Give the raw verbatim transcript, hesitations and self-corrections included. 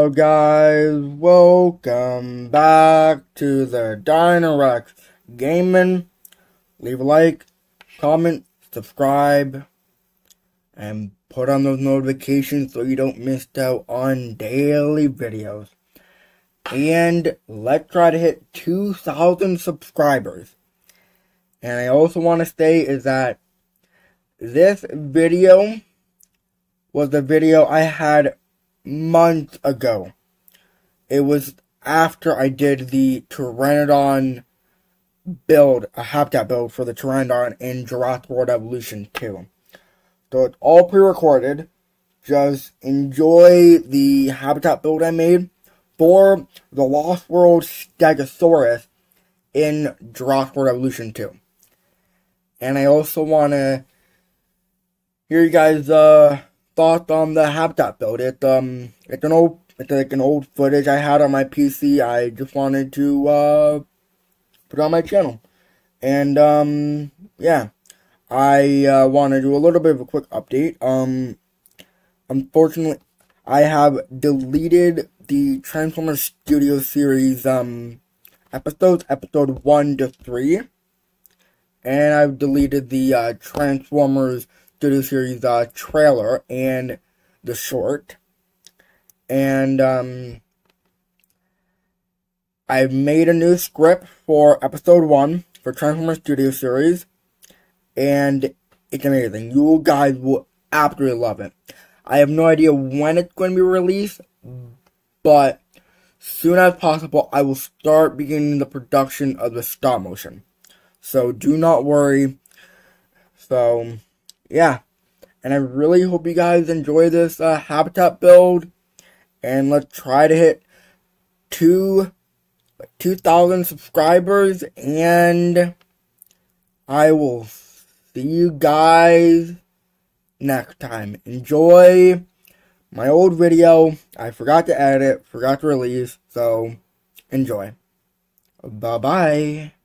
Hello guys, welcome back to the Dinorex Gaming. Leave a like, comment, subscribe, and put on those notifications so you don't miss out on daily videos. And let's try to hit two thousand subscribers. And I also want to say is that this video was the video I had months ago. It was after I did the Pteranodon build, a habitat build for the Pteranodon in Jurassic World Evolution two. So it's all pre-recorded. Just enjoy the habitat build I made for the Lost World Stegosaurus in Jurassic World Evolution two. And I also want to hear you guys, uh, thoughts on the habitat build. It um it's an old it's like an old footage I had on my P C. I just wanted to uh put it on my channel. And um yeah. I uh want to do a little bit of a quick update. Um unfortunately I have deleted the Transformers Studio series um episodes, episode one to three. And I've deleted the uh Transformers Studio series uh, trailer and the short, and um, I've made a new script for episode one for Transformers Studio series, and it's amazing. You guys will absolutely love it. I have no idea when it's going to be released, but soon as possible, I will start beginning the production of the stop motion. So do not worry. So yeah, and I really hope you guys enjoy this uh, habitat build, and let's try to hit two, like two thousand subscribers, and I will see you guys next time. Enjoy my old video. I forgot to edit, forgot to release, so enjoy. Bye-bye.